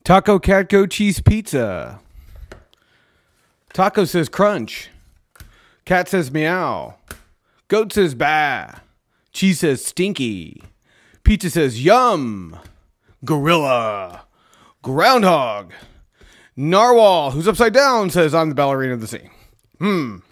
Taco Cat Go Cheese Pizza. Taco says crunch. Cat says meow. Goat says bah. Cheese says stinky. Pizza says yum. Gorilla. Groundhog. Narwhal, who's upside down, says I'm the ballerina of the sea.